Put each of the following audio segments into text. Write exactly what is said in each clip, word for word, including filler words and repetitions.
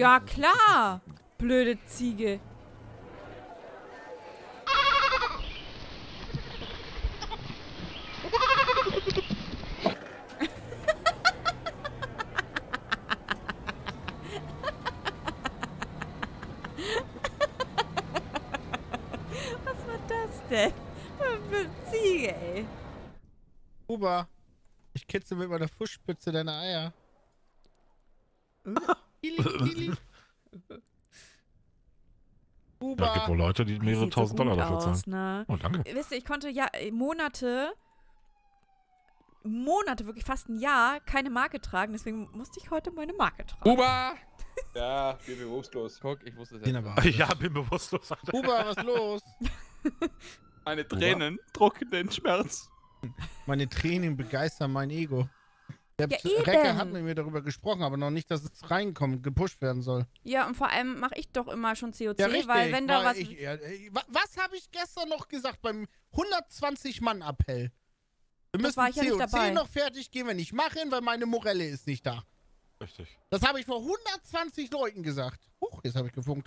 Ja, klar. Blöde Ziege. Was war das denn? Blöde Ziege, ey. Huber, ich kitzel mit meiner Fußspitze deine Eier. Kili, Kili. Huber. Ja, gibt wohl Leute, die mehrere Sieht so tausend Dollar gut dafür zahlen. aus, ne? Oh, danke. Wisst ihr, ich konnte ja Monate, Monate, wirklich fast ein Jahr, keine Marke tragen. Deswegen musste ich heute meine Marke tragen. Huber! Ja, bin bewusstlos. Guck, ich wusste es Den jetzt. aber. Ja, bin bewusstlos. Alter. Huber, was ist los? Meine Tränen drucken den Schmerz. Meine Tränen begeistern mein Ego. Der Ja, Recker eben. hat mit mir darüber gesprochen, aber noch nicht, dass es reinkommt, gepusht werden soll. Ja, und vor allem mache ich doch immer schon C O C, Ja, richtig. weil wenn da weil was... ich, ja, äh, wa- was habe ich gestern noch gesagt beim hundertzwanzig Mann Appell? Wir Das müssen war ich ja nicht C O C dabei. noch fertig gehen, wenn ich mache, weil meine Morelle ist nicht da. Richtig. Das habe ich vor hundertzwanzig Leuten gesagt. Huch, jetzt habe ich gefunkt.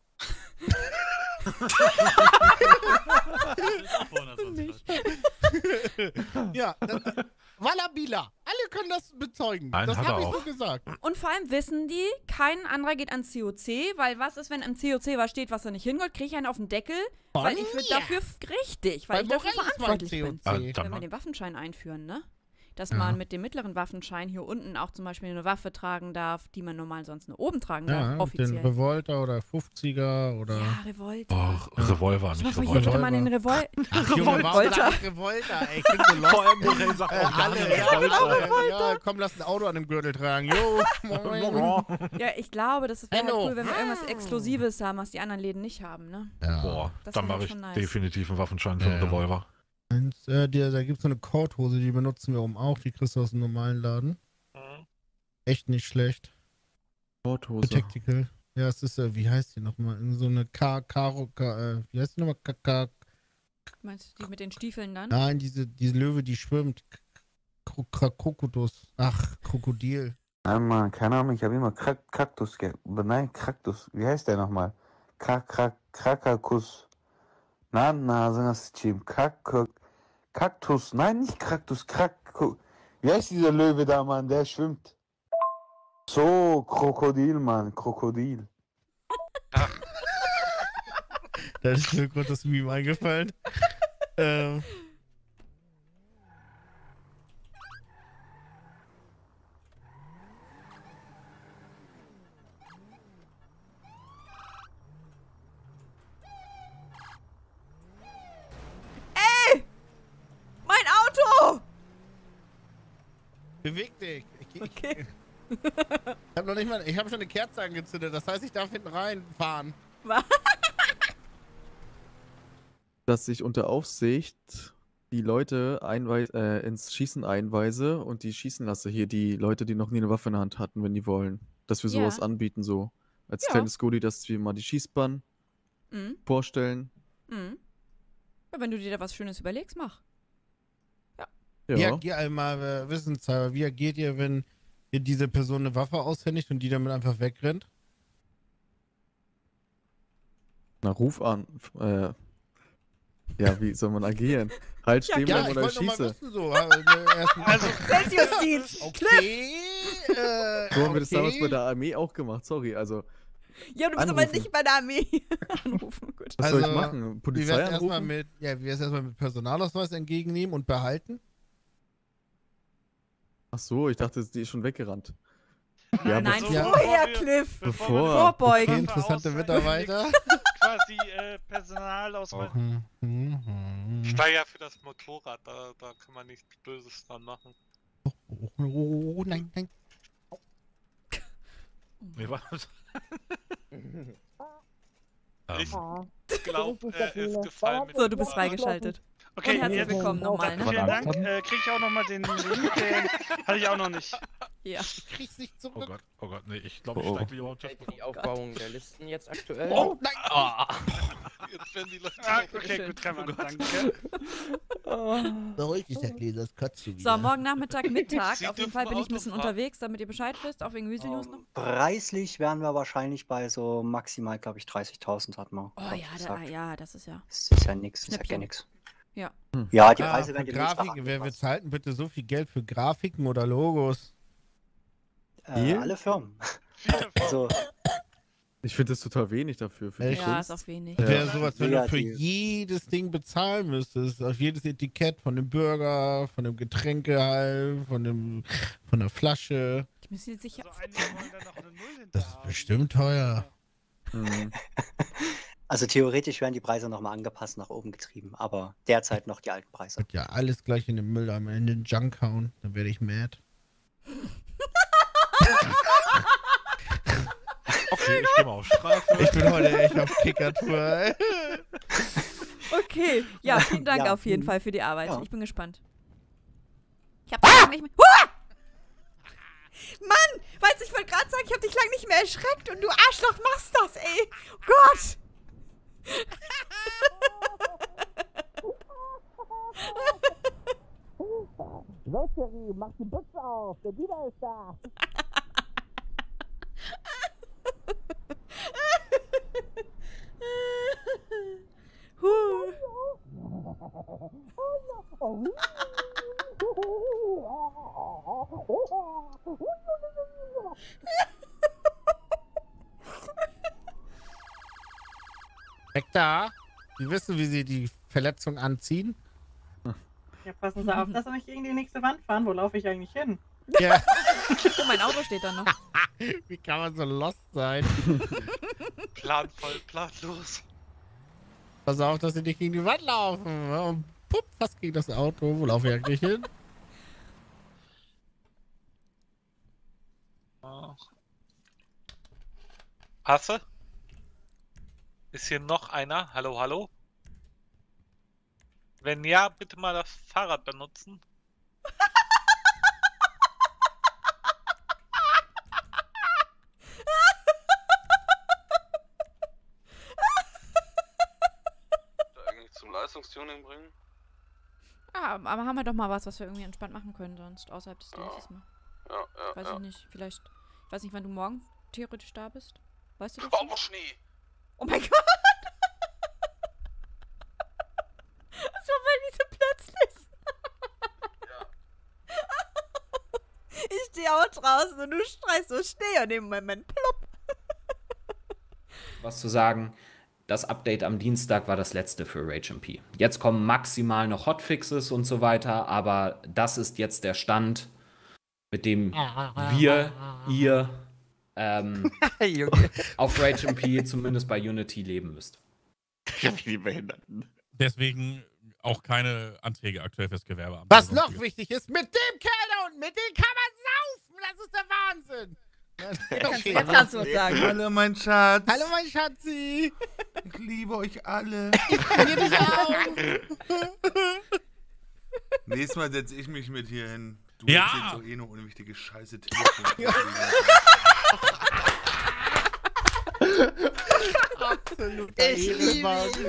Ja, dann, Wallabila. Alle können das bezeugen. Nein, das hat er habe ich auch. so gesagt. Und vor allem wissen die, kein anderer geht ans C O C, weil was ist, wenn im C O C was steht, was da nicht hingehört, kriege ich einen auf den Deckel, Von weil ich wird mir. dafür richtig, weil Weil ich dafür Morell ist mein verantwortlich C O bin. C. Ah, Wenn dann wir mal. den Waffenschein einführen, ne? Dass Ja. man mit dem mittleren Waffenschein hier unten auch zum Beispiel eine Waffe tragen darf, die man normal sonst nur oben tragen darf, Ja, den offiziell. Revolter oder fünfziger oder... Ja, Revolter. Oh, Revolver, Ich nicht mach mal hier bitte Revolver. mal den Revol Ach, Junge, warum Revolter. sag ich Revolter, ey? Ich bin so lost. Vor allem Morell sagt Äh, auch gar alle, nicht ja, Revolter. ja, komm, lass ein Auto an dem Gürtel tragen. Jo, moin. Ja, ich glaube, das wäre halt Hallo. cool, wenn wir irgendwas Exklusives haben, was die anderen Läden nicht haben, ne? Boah, Das dann wäre mache ich schon nice. definitiv einen Waffenschein für Ja, einen ja. Revolver. Und, äh, die, da gibt es so eine Korthose, die benutzen wir oben auch. Die kriegst du aus dem normalen Laden. Echt nicht schlecht. Sporthose. Tactical. Ja, es ist, äh, wie heißt die nochmal? So eine K, Karo, K, äh, wie heißt die nochmal? K, K, Meinst du die mit den Stiefeln dann? nein, diese, diese Löwe, die schwimmt. Kro- Kro- Krokodus. Ach, Krokodil. Nein, Mann, keine Ahnung, ich habe immer Krak Kaktus ge... Nein, Kaktus. Wie heißt der nochmal? Krak Krak Krakakus. Na, na, sag das Team. Krak Kaktus. Nein, nicht Kaktus. Krak... Wie heißt dieser Löwe da, Mann? Der schwimmt. So, Krokodil, Mann. Krokodil. Da ist mir gerade das Meme eingefallen. ähm. Mein Auto! Beweg dich. Ich, ich, Okay. ich habe noch nicht mal, ich habe schon eine Kerze angezündet. Das heißt, ich darf hinten reinfahren. Dass ich unter Aufsicht die Leute einwei- äh, ins Schießen einweise und die schießen lasse. Hier die Leute, die noch nie eine Waffe in der Hand hatten, wenn die wollen. Dass wir Ja. sowas anbieten, so. Als Ja. kleines Goodie, dass wir mal die Schießbahn Mhm. vorstellen. Mhm. Ja, wenn du dir da was Schönes überlegst, mach. Ja. Wie agiert einmal äh, wissenshalber, wie agiert ihr, wenn ihr diese Person eine Waffe aushändigt und die damit einfach wegrennt? Na, ruf an. F- Äh, ja, wie soll man agieren? Halt stehen Ja, bleiben ich oder wollte noch mal schieße. wissen, so. äh, erstmal- Also, Selbstjustiz! okay, äh, So haben wir das damals okay. bei der Armee auch gemacht, sorry. Also, Ja, du bist aber Anrufen. nicht bei der Armee. Anrufen, gut. was soll ich Also, machen? Wie Polizei wär's erstmal anrufen? mit, ja, wie wär's erstmal mit Personalausweis entgegennehmen und behalten? Ach so, ich dachte, die ist schon weggerannt. Ja, Nein, bevor- Ja. vorher, wir- Cliff. Bevor Bevor. wir Vorbeugen. Okay, Waffe interessante ausweichen, Mitarbeiter. quasi äh, Personalausweis. Mhm, mhm. Ich war ja für das Motorrad, da, da kann man nichts Böses dran machen. Oh, oh, nein, nein. Nee, was? Ich ähm, glaube, er ist gefallen mit So, dem du bist Motorrad. freigeschaltet. Okay, Und herzlich jetzt, willkommen nochmal. Ne? vielen Dank. Äh, krieg ich auch nochmal den Link, den hatte ich auch noch nicht. Ja. Ich krieg's nicht oh zurück. Gott, oh Gott, nee, ich glaube, ich Oh, oh. steig lieber auf den Tisch. Die Aufbauung der Listen jetzt aktuell. Oh, nein. Jetzt werden die Leute Ah, auch- okay, Bitteschön. gut, kann man, Oh Gott. danke. Beruhig dich, Herr Gläser, das kotzt du So, wieder. morgen Nachmittag, Mittag. Sie Auf jeden dürfen Fall bin ich ein Auto bisschen fahren. unterwegs, damit ihr Bescheid wisst, auch wegen Weasley News noch. Ähm, preislich wären wir wahrscheinlich bei so maximal, glaube ich, dreißigtausend hat man. Oh glaub ich, ja, da, gesagt. ja, das ist ja. Das ist ja nix, das ist ja Schnäppchen. gar nix. Ja. Ja, die Ah, Preise für werden demnächst auch Grafiken, wer angepasst. bezahlt denn bitte so viel Geld für Grafiken oder Logos? Äh, Ihr? alle Firmen. Viele Firmen. Also, Ich finde das total wenig dafür. Für die Echt? Ja, Kunst. ist auch wenig. Das wäre Ja. sowas, wenn Ja, du für die- jedes Ding bezahlen müsstest. Auf jedes Etikett von dem Burger, von dem Getränkehalm, von dem von der Flasche. Ich bin mir sicher. Also einige wollen dann noch eine Null hinter Das ist haben. bestimmt teuer. Mhm. also theoretisch werden die Preise nochmal angepasst, nach oben getrieben, aber derzeit noch die alten Preise. Wird ja alles gleich in den Mülleimer, in den Junk hauen. Dann werde ich mad. Okay, ich gehe mal auf Strafe. Ich bin heute echt auf Kickertour. Okay, ja, vielen Dank Ja. auf jeden Fall für die Arbeit. Ja. Ich bin gespannt. Ich hab dich lang nicht mehr. Hua! Mann, weißt du, ich wollte gerade sagen, ich hab dich lang nicht mehr erschreckt und du Arschloch machst das, ey. Oh Gott. Mach die Büchse auf, der Dieter ist da. Huh. Weg da. Die wissen, wie sie die Verletzung anziehen. Ja, passen Sie auf, dass Sie nicht gegen die nächste Wand fahren. Wo laufe ich eigentlich hin? Ja. Oh, mein Auto steht da noch. Wie kann man so lost sein? Planvoll, planlos. Pass auf, dass sie nicht gegen die Wand laufen. Und pupp, fast gegen das Auto. Wo laufe ich eigentlich hin? Hasse? Ist hier noch einer? Hallo, hallo? Wenn ja, bitte mal das Fahrrad benutzen. Eigentlich zum Leistungstuning bringen? Ah, aber haben wir doch mal was, was wir irgendwie entspannt machen können sonst, außerhalb des Dienstes mal. Ja, ja, Weiß ja. ich nicht, vielleicht, ich weiß nicht, wann du morgen theoretisch da bist. Weißt du das? Oh, schon? wo Schnee! Oh mein Gott! Das war wirklich so plötzlich. Ich stehe auch draußen und du streichst so Schnee und im Moment plopp. Was zu sagen, das Update am Dienstag war das letzte für Rage M P. Jetzt kommen maximal noch Hotfixes und so weiter, aber das ist jetzt der Stand, mit dem wir, ihr ähm, auf Rage M P zumindest bei Unity leben müsst. Ja, wie die Behinderten. Deswegen auch keine Anträge aktuell fürs Gewerbeamt. Was oder noch sonstiges. wichtig ist, mit dem Kerl da unten, mit dem kann man saufen. Das ist der Wahnsinn. Okay, jetzt kannst du was sagen. Hallo, mein Schatz. Hallo, mein Schatzi. Ich liebe euch alle. Ich liebe dich auch. Nächstes Mal setze ich mich mit hier hin. Du Ja. erzählst so eh nur unwichtige Scheiße. Telefon. Absolut. Ich liebe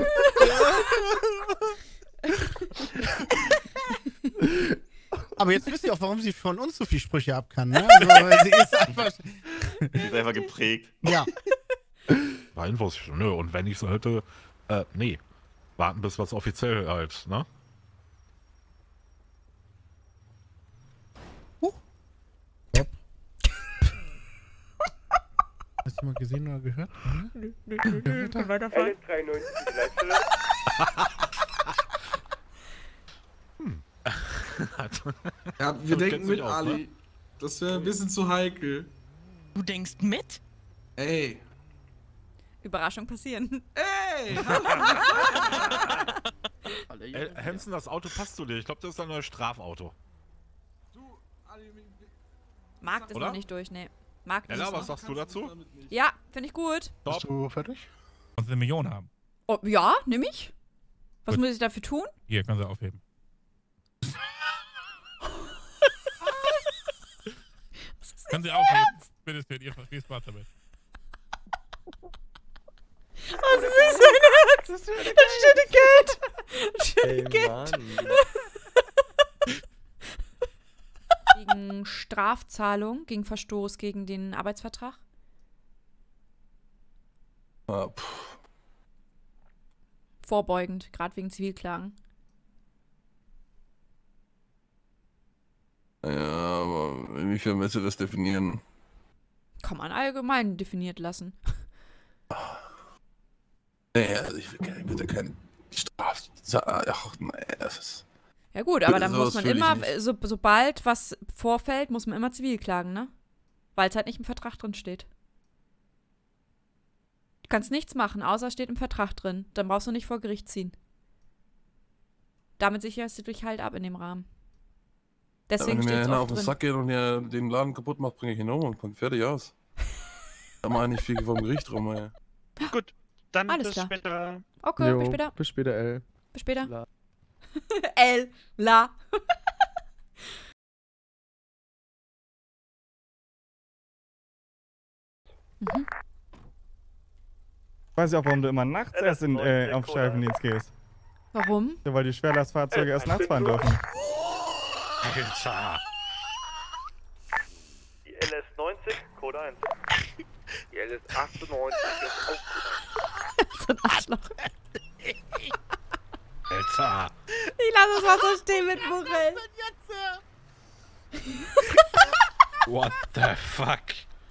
Aber jetzt wisst ihr auch, warum sie von uns so viel Sprüche ab kann, ne? Also, weil sie ist einfach. Die ist einfach geprägt. Ja. Bei Infos schon, nö. Und wenn ich sollte, äh, nee. Warten bis was offiziell halt, ne? Hast du mal gesehen oder gehört? Nö, nö, nö, nö. Können weiterfahren. Ja, wir So denken kennst du mit, dich aus, Ali. Das wäre ein bisschen zu heikel. Du denkst mit? Ey. Überraschung passieren. Ey! Äh, Hansen, das Auto passt zu dir. Ich glaube, das ist ein neues Strafauto. Markt ist Oder? noch nicht durch, nee. Markt ist Ella, noch. was sagst du dazu? Ja, finde ich gut. Bist du fertig? Kannst du eine Million haben? Oh, ja, nimm ich. Was Gut. muss ich dafür tun? Hier, können sie aufheben. Können sie aufheben. Bitte schön, ihr viel Spaß damit. Oh, das ist so ein Herz. Das schöne Geld. Das schöne Ey, Geld. Mann. Strafzahlung gegen Verstoß gegen den Arbeitsvertrag? Ah, pff. Vorbeugend, gerade wegen Zivilklagen. Ja, aber inwiefern willst du das definieren? Kann man allgemein definiert lassen. Nee, also ich will keine, bitte keine Strafzahl. Ach, nee, das ist. Ja gut, aber dann Sowas muss man fühl ich immer, nicht. so, sobald was vorfällt, muss man immer zivil klagen, ne? Weil es halt nicht im Vertrag drin steht. Du kannst nichts machen, außer es steht im Vertrag drin. Dann brauchst du nicht vor Gericht ziehen. Damit sicherst du dich halt ab in dem Rahmen. Deswegen ja, wenn steht mir es einer auch auf den drin. Sack geht und der den Laden kaputt macht, bringe ich ihn um und fang fertig aus. Da mach ich nicht viel vom Gericht rum, ey. Gut, dann Alles bis klar. später. Okay, Jo, bis später. Bis später, L. Bis später. La. L. La. mhm. Ich weiß ja auch, warum du immer nachts erst in, äh, auf Streifendienst gehst. Warum? Ja, weil die Schwerlastfahrzeuge erst nachts fahren dürfen. Alter. Die L S neunzig, Code eins. Die L S achtundneunzig ist auch So ein Arschloch. Alter. Ich lasse es mal so stehen mit Morell. What the fuck?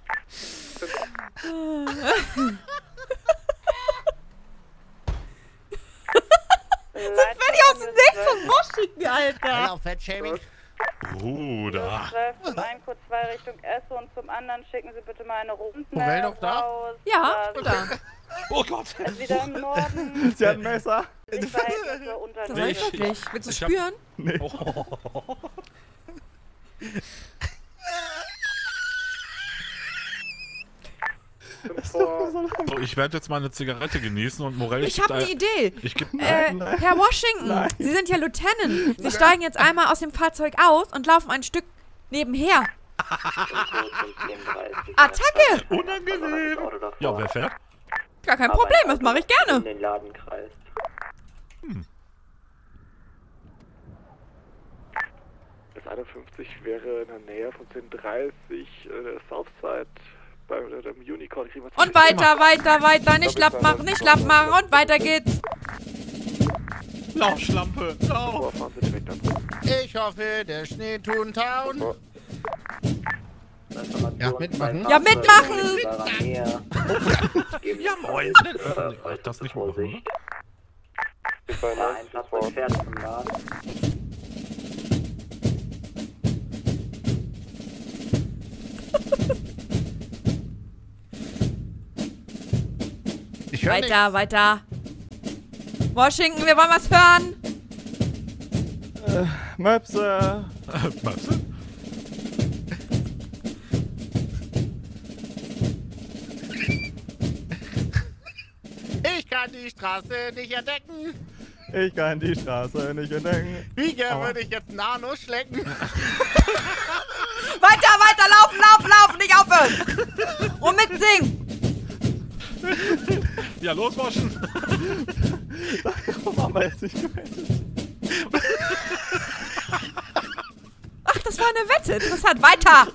So völlig aus dem Nichts und Washington, Alter. Hello, Fettshaming. Bruder. Zum einen kurz zwei Richtung Esso und zum anderen schicken Sie bitte mal eine Runde Morell noch da? raus. Ja, ich bin da. Oh Gott. Ist wieder im Norden. Sie hat ein Messer. Die Verhältnisse unter Das soll ich Ich- wirklich. Willst du ich hab- spüren? Nee. Oh. So, ich werde jetzt mal eine Zigarette genießen und Morell. Ich habe eine Idee. Ich geb, Äh, nein. Herr Washington, Nein. Sie sind ja Lieutenant. Sie steigen jetzt einmal aus dem Fahrzeug aus und laufen ein Stück nebenher. Attacke! Unangenehm. Ja, wer fährt? Gar kein Problem, das mache ich gerne. den Ladenkreis. Hm. Das einundfünfzig wäre in der Nähe von zehn dreißig äh, Southside bei dem Unicorn. Und weiter, weiter, weiter. Nicht schlapp machen, nicht schlapp machen. Und weiter geht's. Laufschlampe. Lauf. Ich hoffe, der Schnee tun Town. Ja, mitmachen. Ja, mitmachen! Ja, moin. Äh, das nicht machen, oder? Ein Fahrzeug fährt zum Laden. Ich höre Weiter, weiter. Washington, wir wollen was hören. Äh, Möpse. Möpse? Ich kann die Straße nicht entdecken. Ich kann die Straße nicht entdecken. Wie gern Aua. würde ich jetzt Nano schlecken? Weiter, weiter, laufen, laufen, laufen, nicht aufhören. Und mitsingen. Ja, los, waschen. Warum haben wir jetzt nicht gemeldet? Ach, das war eine Wette. Interessant. Weiter.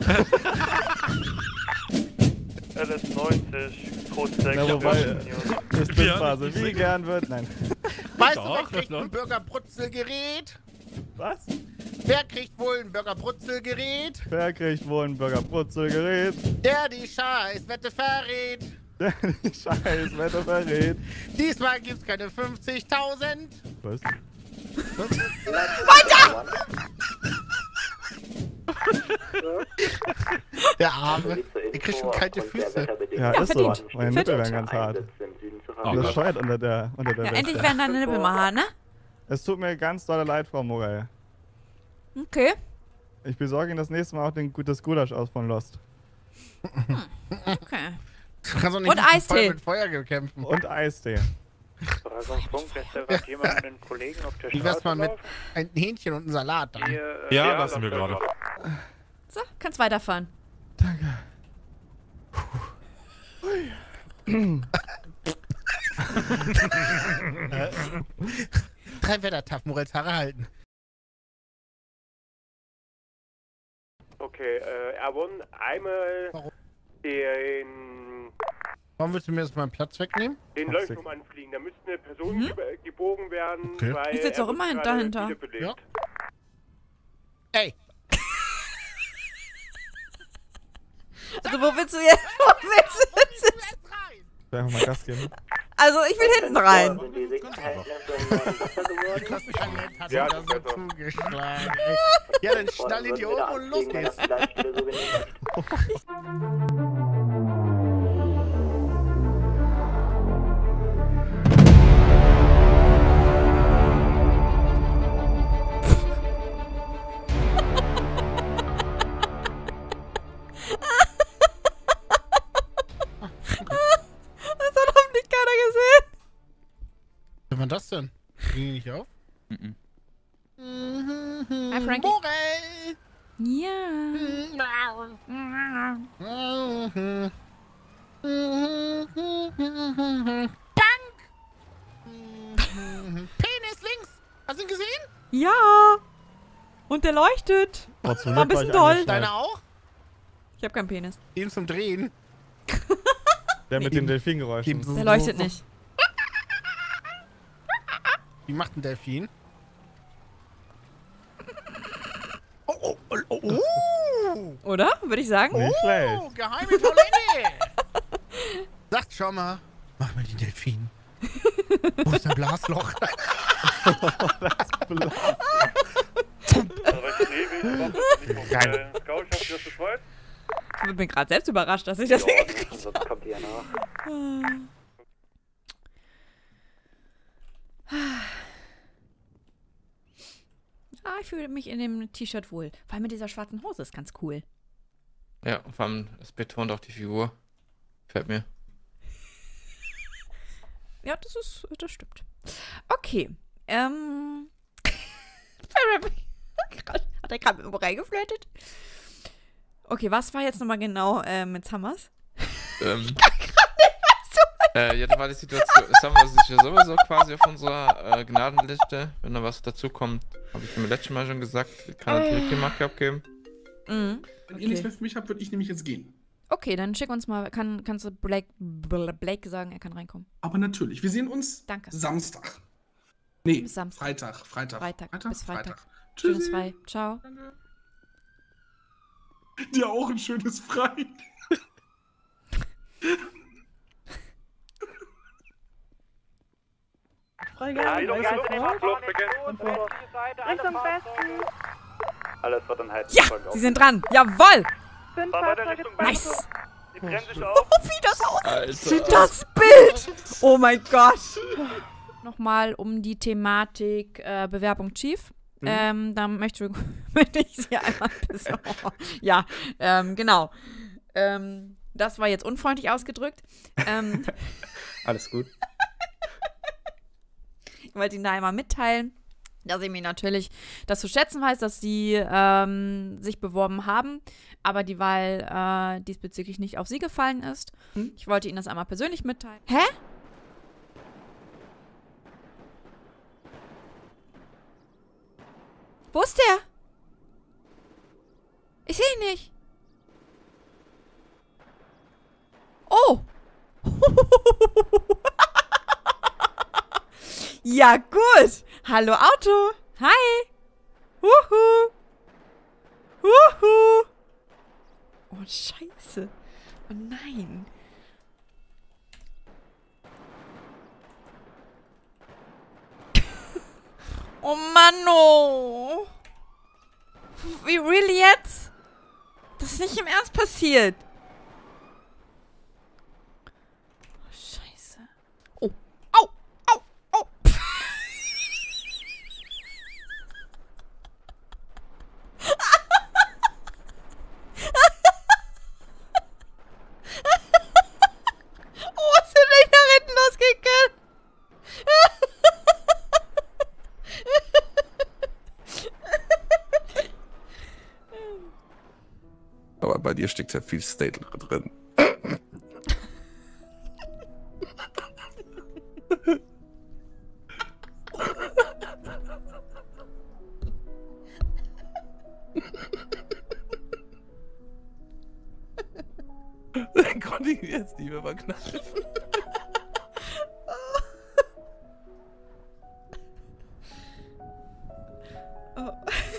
L S neunzig, Code sechs. Na, wobei, ich bin Phase. Wie gern wird. Nein. Weißt du, Doch, wer kriegt doch. ein Burgerbrutzelgerät? Was? Wer kriegt wohl ein Burgerbrutzelgerät? Wer kriegt wohl ein Burgerbrutzelgerät? Der die Scheißwette verrät. Der die scheiß Wetter verrät. Diesmal gibt's keine fünfzigtausend. Was? Weiter. Der Arme. Der kriegt schon kalte Füße. Ja, Ja, ist so. verdient. Meine Nippel werden ganz hart. Oh Das Gott. scheuert unter der, unter der Ja, Weste. endlich werden deine Nippel mal hart, ne? Es tut mir ganz doll leid, Frau Morell. Okay. Ich besorge Ihnen das nächste Mal auch den, das Gulasch aus von Lost. Okay. Du kannst doch nicht Und mit Feuer- Eistee. mit Feuer kämpfen. Und Eistee. Punkt, lässt da gerade jemand einen Kollegen auf der Wie wär's Straße mal mit laufen? ein Hähnchen und einem Salat dann? Hier, Ja, ja, lassen wir das gerade. So, kannst weiterfahren. Drei Wetter-Taff, Morels Haare halten. Okay, äh, Airborne, einmal den, Warum willst du mir jetzt meinen Platz wegnehmen? den Leuchtturm anfliegen. Da müsste eine Person Mhm. ge gebogen werden, Okay. weil Ich sitze er auch immer wird dahinter. gerade wiederbelebt. Ja. Ey! Also wo willst du jetzt? Wo willst du jetzt? Ich will einfach mal Gas geben. Also ich will hinten rein. Ja, das wird zugeschlagen. ey. Ja, dann schnall ihn hier oben und los geht's. Das hat hoffentlich keiner gesehen. Wie war das denn? Ging die nicht auf? Mhm. Hi, Frankie. Morel! Ja. Dank! Penis links! Hast du ihn gesehen? Ja. Und der leuchtet. Oh, zum War ein Glück war bisschen ich doll. angeschnallt. Deiner auch? Ich hab keinen Penis. Den zum Drehen. Der mit den Delfingeräuschen. Der leuchtet nicht. Wie macht ein Delfin? Oh, oh, oh, oh, oh. Oder? Würde ich sagen. Nicht schlecht. Oh, geheime Toilette! Sagt schon mal, mach mal den Delfin. Wo ist dein Blasloch? Das Blas. Rein. Ich bin gerade selbst überrascht, dass ich das hingekriegt habe. Sonst kommt die ja nach. Ah, ich fühle mich in dem T-Shirt wohl. Vor allem mit dieser schwarzen Hose ist ganz cool. Ja, vor allem, es betont auch die Figur. Gefällt mir. Ja, das ist, das stimmt. Okay. Ähm. Hat er gerade mit dem reingeflirtet? Okay, was war jetzt nochmal genau äh, mit Summers? Ähm, äh, ja, da war die Situation, Summer ist ja sowieso quasi auf unserer äh, Gnadenliste. Wenn da was dazu kommt, habe ich mir letztes Mal schon gesagt, kann natürlich die Marke abgeben. Mhm. Wenn ihr nichts mehr für mich habt, würde ich nämlich jetzt gehen. Okay, dann schick uns mal, kann, kannst du Blake, Blake sagen, er kann reinkommen. Aber natürlich, wir sehen uns Danke. Samstag. Nee, Samstag. Freitag, Freitag. Freitag, Freitag, bis Freitag. Freitag. Schönes Tschüssi. Frei. Ciao. Dir auch ein schönes Frei. Freigabe. Richtung Westen. Alles wird dann halt. Ja, sie sind dran. Jawoll. Fünf Fahrzeuge. Nice. Die brennen sich Oh, wie das aussieht. Alter. Das Bild. Oh mein Gott. Nochmal um die Thematik äh, Bewerbung Chief. Mhm. Ähm, da möchte, möchte ich sie einmal bisschen. Ja, ähm, genau. Ähm, das war jetzt unfreundlich ausgedrückt. Ähm, Alles gut. Ich wollte Ihnen da einmal mitteilen, dass ich mir natürlich das zu schätzen weiß, dass Sie ähm, sich beworben haben, aber die Wahl äh, diesbezüglich nicht auf Sie gefallen ist. Hm? Ich wollte Ihnen das einmal persönlich mitteilen. Hä? Wo ist der? Ich sehe ihn nicht. Oh. Ja, gut. Hallo, Auto. Hi. Huhu. Huhu. Oh, scheiße. Oh nein. Oh Mann, oh. Wie, really jetzt? Das ist nicht im Ernst passiert. Oh, scheiße. Oh. Au. Au. Au. Oh, ist denn nicht nach hinten losgegangen? Aber bei dir steckt ja viel State drin. die wir verkneifen. Oh.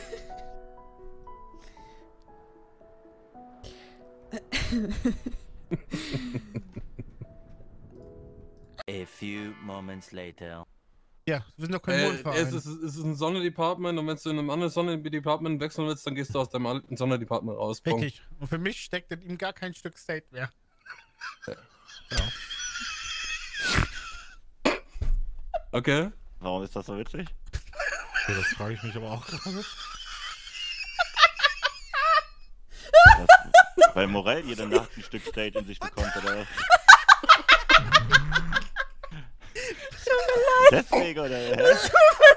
A few moments later. Ja, wir sind doch kein Äh, Mondverein. es, ist, es ist ein Sonderdepartment und wenn du in einem anderen Sonderdepartment wechseln willst, dann gehst du aus deinem alten Sonderdepartment raus. Punkt. Richtig. Und für mich steckt in ihm gar kein Stück State mehr. Ja. Okay. Warum ist das so witzig? Ja, das frage ich mich aber auch gerade. Das, weil Morell jede Nacht ein Stück State in sich bekommt, oder? Deswegen, oder? Hä? Tut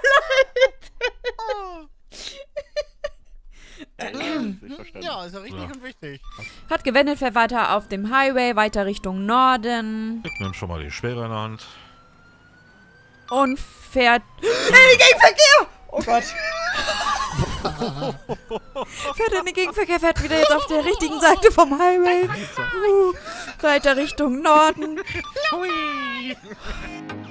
mir leid. Ja, ist ja richtig Ja. und wichtig. Hat gewendet, fährt weiter auf dem Highway, weiter Richtung Norden. Ich nehme schon mal die Schwere in der Hand. Und fährt... Hey, Gegenverkehr! Oh Gott. Fährt in den Gegenverkehr, fährt wieder jetzt auf der richtigen Seite vom Highway. Uh, weiter Richtung Norden. Hui.